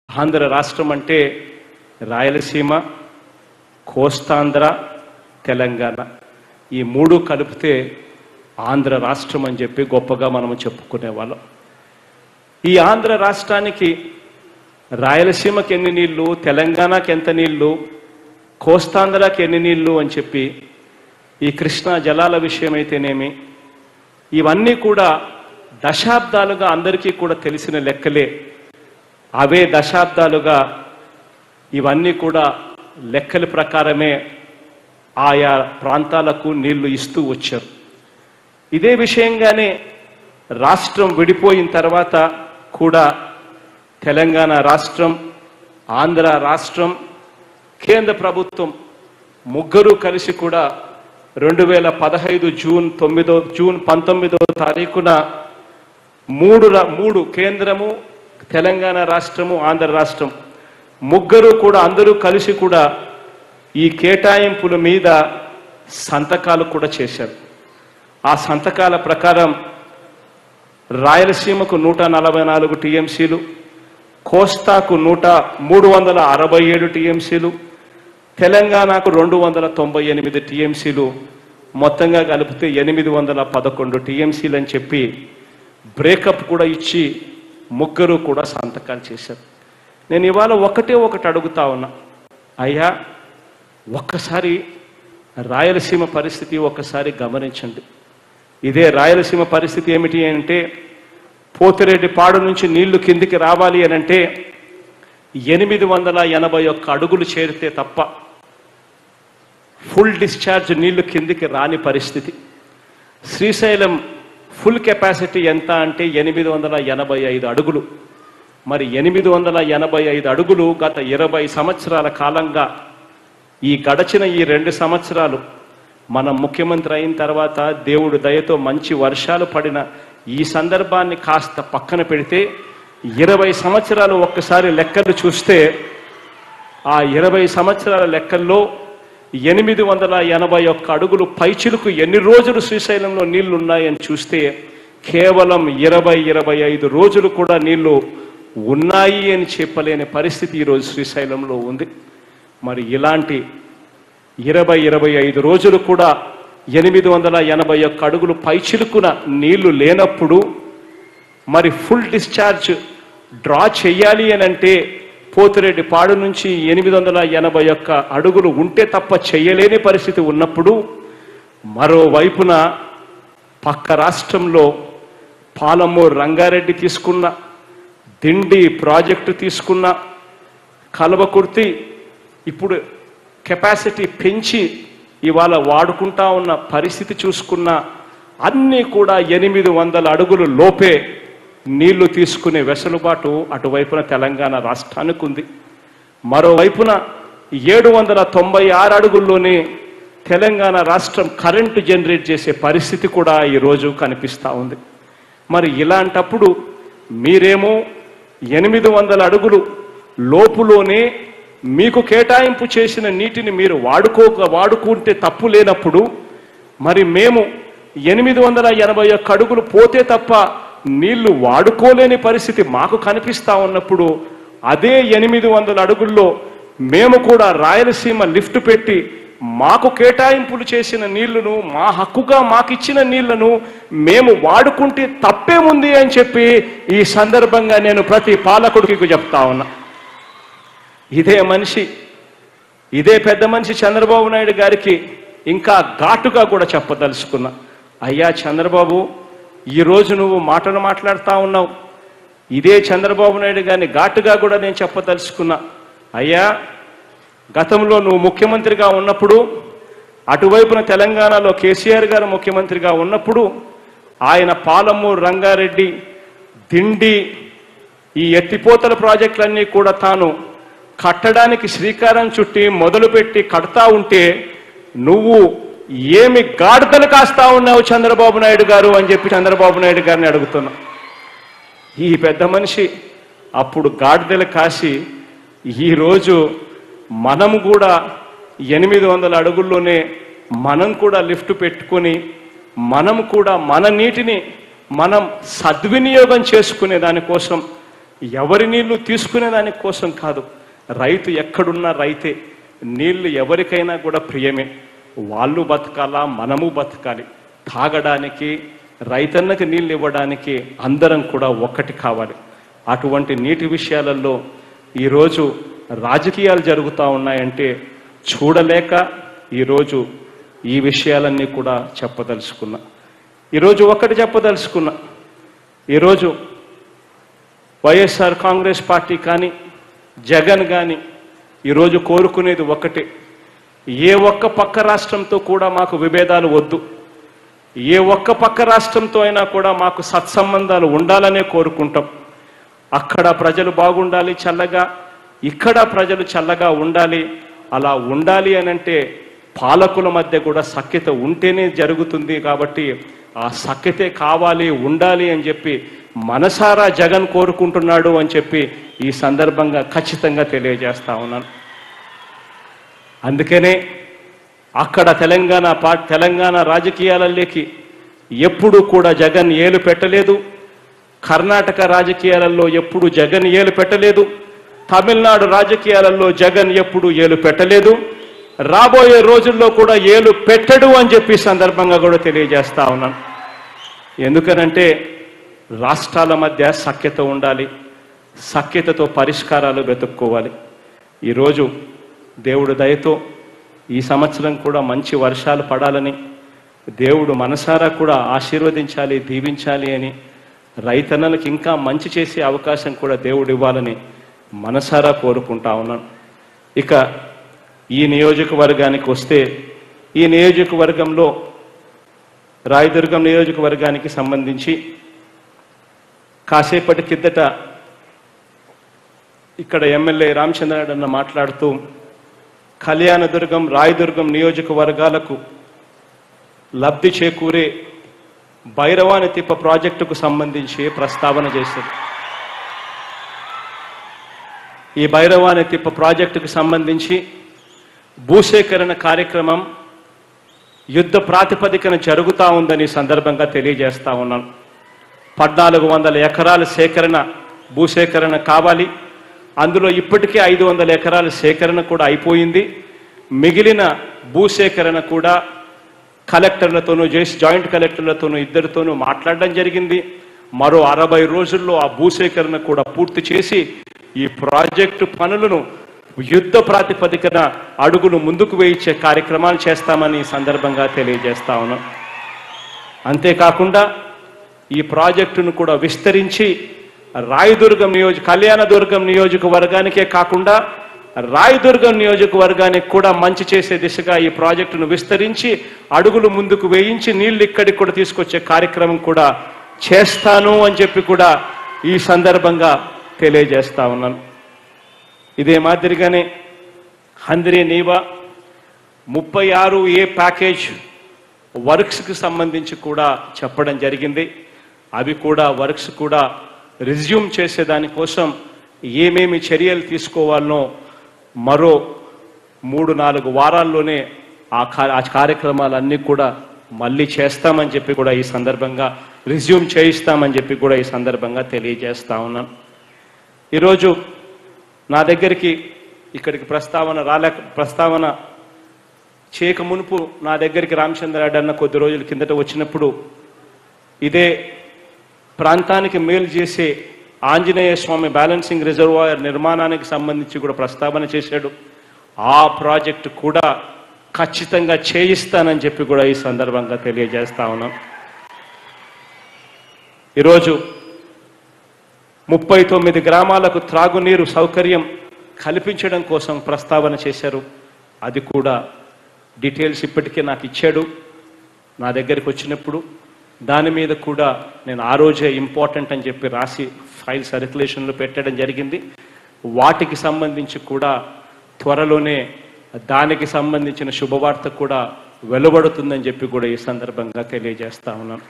ఆంధ్ర రాష్ట్రం అంటే రాయలసీమ, కోస్తాంధ్ర, తెలంగాణ ఈ మూడు కలిపితే ఆంధ్ర రాష్ట్రం అని చెప్పి గొప్పగా మనము చెప్పుకునేవాళ్ళం. ఈ ఆంధ్ర రాష్ట్రానికి రాయలసీమకి ఎన్ని నీళ్లు, తెలంగాణకి ఎంత నీళ్లు, కోస్తాంధ్రకి ఎన్ని నీళ్లు అని చెప్పి ఈ కృష్ణా జలాల విషయం అయితేనేమి ఇవన్నీ కూడా దశాబ్దాలుగా అందరికీ కూడా తెలిసిన లెక్కలే. అవే దశాబ్దాలుగా ఇవన్నీ కూడా లెక్కల ప్రకారమే ఆయా ప్రాంతాలకు నీళ్లు ఇస్తూ వచ్చారు. ఇదే విషయంగానే రాష్ట్రం విడిపోయిన తర్వాత కూడా తెలంగాణ రాష్ట్రం, ఆంధ్ర రాష్ట్రం, కేంద్ర ప్రభుత్వం ముగ్గురు కలిసి కూడా 2015 జూన్ 19వ తారీఖున మూడు కేంద్రము, తెలంగాణ రాష్ట్రము, ఆంధ్ర రాష్ట్రం ముగ్గురు కూడా అందరూ కలిసి కూడా ఈ కేటాయింపుల మీద సంతకాలు కూడా చేశారు. ఆ సంతకాల ప్రకారం రాయలసీమకు 144 టీఎంసీలు, కోస్తాకు 367 టీఎంసీలు, తెలంగాణకు 298 టీఎంసీలు, మొత్తంగా కలిపితే 811 టీఎంసీలు అని చెప్పి బ్రేకప్ కూడా ఇచ్చి ముగ్గురు కూడా సంతకాలు చేశారు. నేను ఇవాళ ఒకటి అడుగుతా ఉన్నా, అయ్యా ఒక్కసారి రాయలసీమ పరిస్థితి ఒక్కసారి గమనించండి. ఇదే రాయలసీమ పరిస్థితి ఏమిటి అంటే, పోతిరెడ్డిపాడు నుంచి నీళ్లు కిందికి రావాలి అని అంటే 881 అడుగులు చేరితే తప్ప ఫుల్ డిశ్చార్జ్ నీళ్లు కిందికి రాని పరిస్థితి. శ్రీశైలం ఫుల్ కెపాసిటీ ఎంత అంటే 885 అడుగులు. మరి 885 అడుగులు గత 20 సంవత్సరాల కాలంగా ఈ గడచిన ఈ 2 సంవత్సరాలు మనం ముఖ్యమంత్రి అయిన తర్వాత దేవుడు దయతో మంచి వర్షాలు పడిన ఈ సందర్భాన్ని కాస్త పక్కన పెడితే 20 సంవత్సరాలు ఒక్కసారి లెక్కలు చూస్తే ఆ 20 సంవత్సరాల లెక్కల్లో 881 అడుగులు పైచిలుకు ఎన్ని రోజులు శ్రీశైలంలో నీళ్లు ఉన్నాయని చూస్తే కేవలం 20-25 రోజులు కూడా నీళ్లు ఉన్నాయి అని చెప్పలేని పరిస్థితి ఈరోజు శ్రీశైలంలో ఉంది. మరి ఇలాంటి 20-25 రోజులు కూడా 881 అడుగులు పైచిలుకున నీళ్లు లేనప్పుడు మరి ఫుల్ డిశ్చార్జ్ డ్రా చెయ్యాలి అని అంటే పోతిరెడ్డిపాడు నుంచి 881 అడుగులు ఉంటే తప్ప చెయ్యలేని పరిస్థితి ఉన్నప్పుడు, మరోవైపున పక్క రాష్ట్రంలో పాలమూరు రంగారెడ్డి తీసుకున్న, దిండి ప్రాజెక్టు తీసుకున్న, కల్వకుర్తి ఇప్పుడు కెపాసిటీ పెంచి ఇవాళ వాడుకుంటా ఉన్న పరిస్థితి చూసుకున్న అన్నీ కూడా 800 అడుగులు లోపే నీళ్లు తీసుకునే వెసులుబాటు అటువైపున తెలంగాణ రాష్ట్రానికి ఉంది. మరోవైపున 796 అడుగుల్లోనే తెలంగాణ రాష్ట్రం కరెంటు జనరేట్ చేసే పరిస్థితి కూడా ఈరోజు కనిపిస్తూ ఉంది. మరి ఇలాంటప్పుడు మీరేమో 800 అడుగులు లోపులోనే మీకు కేటాయింపు చేసిన నీటిని మీరు వాడుకుంటే తప్పు లేనప్పుడు, మరి మేము 881 అడుగులు పోతే తప్ప నీళ్లు వాడుకోలేని పరిస్థితి మాకు కనిపిస్తూ ఉన్నప్పుడు, అదే 800 అడుగుల్లో మేము కూడా రాయలసీమ లిఫ్ట్ పెట్టి మాకు కేటాయింపులు చేసిన నీళ్లను, మా హక్కుగా మాకిచ్చిన నీళ్లను మేము వాడుకుంటే తప్పేముంది అని చెప్పి ఈ సందర్భంగా నేను ప్రతి పాలకుడికి చెప్తా ఉన్నా. ఇదే పెద్ద మనిషి చంద్రబాబు నాయుడు గారికి ఇంకా ఘాటుగా కూడా చెప్పదలుచుకున్నా, అయ్యా చంద్రబాబు, ఈరోజు నువ్వు మాటలు మాట్లాడుతూ ఉన్నావు. ఇదే చంద్రబాబు నాయుడు గారిని ఘాటుగా కూడా నేను చెప్పదలుచుకున్నా, అయ్యా గతంలో నువ్వు ముఖ్యమంత్రిగా ఉన్నప్పుడు, అటువైపున తెలంగాణలో కేసీఆర్ గారు ముఖ్యమంత్రిగా ఉన్నప్పుడు ఆయన పాలమూరు రంగారెడ్డి, దిండి ఈ ఎత్తిపోతల ప్రాజెక్టులన్నీ కూడా తాను కట్టడానికి శ్రీకారం చుట్టి మొదలుపెట్టి కడతా ఉంటే నువ్వు ఏమి గాడిదలు కాస్తా ఉన్నావు చంద్రబాబు నాయుడు గారు అని చెప్పి చంద్రబాబు నాయుడు గారిని అడుగుతున్నా. ఈ పెద్ద మనిషి అప్పుడు గాడిదలు కాసి ఈరోజు మనం కూడా 800 అడుగుల్లోనే మనం కూడా లిఫ్ట్ పెట్టుకొని మనం కూడా మన నీటిని మనం సద్వినియోగం చేసుకునే దానికోసం ఎవరి నీళ్లు తీసుకునే దాని కోసం కాదు, రైతు ఎక్కడున్నా రైతే, నీళ్లు ఎవరికైనా కూడా ప్రియమే. వాళ్ళు బతకాలా, మనము బతకాలి. తాగడానికి, రైతన్నకి నీళ్ళు ఇవ్వడానికి అందరం కూడా ఒక్కటి కావాలి. అటువంటి నీటి విషయాలలో ఈరోజు రాజకీయాలు జరుగుతూ ఉన్నాయంటే చూడలేక ఈరోజు ఈ విషయాలన్నీ కూడా చెప్పదలుచుకున్నా. ఈరోజు ఒక్కటి చెప్పదలుచుకున్నా, ఈరోజు వైఎస్ఆర్ కాంగ్రెస్ పార్టీ కానీ జగన్ కానీ ఈరోజు కోరుకునేది ఒక్కటే, ఏ ఒక్క పక్క రాష్ట్రంతో కూడా మాకు విభేదాలు వద్దు, ఏ ఒక్క పక్క రాష్ట్రంతో అయినా కూడా మాకు సత్సంబంధాలు ఉండాలనే కోరుకుంటాం. అక్కడ ప్రజలు బాగుండాలి చల్లగా, ఇక్కడ ప్రజలు చల్లగా ఉండాలి. అలా ఉండాలి అనంటే పాలకుల మధ్య కూడా సఖ్యత ఉంటేనే జరుగుతుంది. కాబట్టి ఆ సఖ్యతే కావాలి, ఉండాలి అని చెప్పి మనసారా జగన్ కోరుకుంటున్నాడు అని చెప్పి ఈ సందర్భంగా ఖచ్చితంగా తెలియజేస్తా ఉన్నాను. అందుకనే అక్కడ తెలంగాణ రాజకీయాలలోకి ఎప్పుడు కూడా జగన్ ఏలు పెట్టలేదు, కర్ణాటక రాజకీయాలలో ఎప్పుడు జగన్ ఏలు పెట్టలేదు, తమిళనాడు రాజకీయాలలో జగన్ ఎప్పుడు ఏలు పెట్టలేదు, రాబోయే రోజుల్లో కూడా ఏలు పెట్టడు అని చెప్పి సందర్భంగా కూడా తెలియజేస్తా ఉన్నాను. ఎందుకనంటే రాష్ట్రాల మధ్య సఖ్యత ఉండాలి, సఖ్యతతో పరిష్కారాలు వెతుక్కోవాలి. ఈరోజు దేవుడు దయతో ఈ సంవత్సరం కూడా మంచి వర్షాలు పడాలని, దేవుడు మనసారా కూడా ఆశీర్వదించాలి, దీవించాలి అని, రైతన్నలకు ఇంకా మంచి చేసే అవకాశం కూడా దేవుడు ఇవ్వాలని మనసారా కోరుకుంటా ఉన్నాను. ఇక ఈ నియోజకవర్గానికి వస్తే, ఈ నియోజకవర్గంలో రాయదుర్గం నియోజకవర్గానికి సంబంధించి కాసేపటి కిందట ఇక్కడ ఎమ్మెల్యే రామచంద్రరావు అన్న మాట్లాడుతూ కళ్యాణదుర్గం, రాయదుర్గం నియోజకవర్గాలకు లబ్ధి చేకూరే భైరవాని తిప్ప ప్రాజెక్టుకు సంబంధించి ప్రస్తావన చేశారు. ఈ భైరవాని తిప్ప ప్రాజెక్టుకు సంబంధించి భూసేకరణ కార్యక్రమం యుద్ధ ప్రాతిపదికన జరుగుతూ ఉందని సందర్భంగా తెలియజేస్తా ఉన్నాను. 1400 ఎకరాల సేకరణ, భూసేకరణ కావాలి. అందులో ఇప్పటికే 500 ఎకరాల సేకరణ కూడా అయిపోయింది. మిగిలిన భూసేకరణ కూడా కలెక్టర్లతోనూ, జాయింట్ కలెక్టర్లతోనూ ఇద్దరితోనూ మాట్లాడడం జరిగింది. మరో 60 రోజుల్లో ఆ భూసేకరణ కూడా పూర్తి చేసి ఈ ప్రాజెక్టు పనులను యుద్ధ ప్రాతిపదికన అడుగులు ముందుకు వేయించే కార్యక్రమాలు చేస్తామని ఈ సందర్భంగా తెలియజేస్తా ఉన్నాం. అంతేకాకుండా ఈ ప్రాజెక్టును కూడా విస్తరించి రాయదుర్గం కళ్యాణదుర్గం నియోజకవర్గానికే కాకుండా రాయదుర్గం నియోజకవర్గానికి కూడా మంచి చేసే దిశగా ఈ ప్రాజెక్టును విస్తరించి అడుగులు ముందుకు వేయించి నీళ్లు ఇక్కడికి కూడా తీసుకొచ్చే కార్యక్రమం కూడా చేస్తాను అని చెప్పి కూడా ఈ సందర్భంగా తెలియజేస్తా ఉన్నాను. ఇదే మాదిరిగానే హంద్రీ నీవా 36A ప్యాకేజ్ వర్క్స్కి సంబంధించి కూడా చెప్పడం జరిగింది. అవి కూడా వర్క్స్ కూడా రిజ్యూమ్ చేసేదానికోసం ఏమేమి చర్యలు తీసుకోవాలనో మరో 3-4 వారాల్లోనే ఆ కార్యక్రమాలన్నీ కూడా మళ్ళీ చేస్తామని చెప్పి కూడా ఈ సందర్భంగా రిజ్యూమ్ చేయిస్తామని చెప్పి కూడా ఈ సందర్భంగా తెలియజేస్తా ఉన్నాను. ఈరోజు నా దగ్గరికి ఇక్కడికి ప్రస్తావన చేయక మునుపు నా దగ్గరికి రామచంద్రరావు అన్న కొద్ది రోజుల కిందట వచ్చినప్పుడు ఇదే ప్రాంతానికి మేలు చేసే ఆంజనేయ స్వామి బ్యాలెన్సింగ్ రిజర్వాయర్ నిర్మాణానికి సంబంధించి కూడా ప్రస్తావన చేశాడు. ఆ ప్రాజెక్టు కూడా ఖచ్చితంగా చేయిస్తానని చెప్పి కూడా ఈ సందర్భంగా తెలియజేస్తా ఉన్నాం. ఈరోజు 39 గ్రామాలకు త్రాగునీరు సౌకర్యం కల్పించడం కోసం ప్రస్తావన చేశారు. అది కూడా డీటెయిల్స్ ఇప్పటికే నాకు ఇచ్చాడు. నా దగ్గరికి వచ్చినప్పుడు దాని మీద కూడా నేను ఆ రోజే ఇంపార్టెంట్ అని చెప్పి రాసి ఫైల్ సర్క్యులేషన్లో పెట్టడం జరిగింది. వాటికి సంబంధించి కూడా త్వరలోనే దానికి సంబంధించిన శుభవార్త కూడా వెలువడుతుందని చెప్పి కూడా ఈ సందర్భంగా తెలియజేస్తా ఉన్నాను.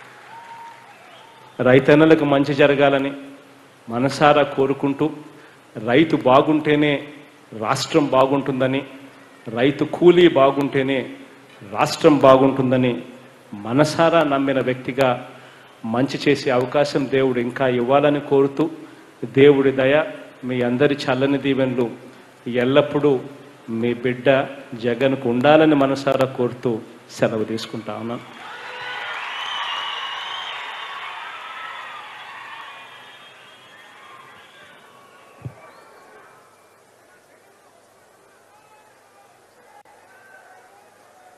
రైతన్నలకు మంచి జరగాలని మనసారా కోరుకుంటూ, రైతు బాగుంటేనే రాష్ట్రం బాగుంటుందని, రైతు కూలీ బాగుంటేనే రాష్ట్రం బాగుంటుందని మనసారా నమ్మిన వ్యక్తిగా మంచి చేసే అవకాశం దేవుడు ఇంకా ఇవ్వాలని కోరుతూ, దేవుడి దయ, మీ అందరి చల్లని దీవెనలు ఎల్లప్పుడూ మీ బిడ్డ జగన్కు ఉండాలని మనసారా కోరుతూ సెలవు తీసుకుంటా ఉన్నాను.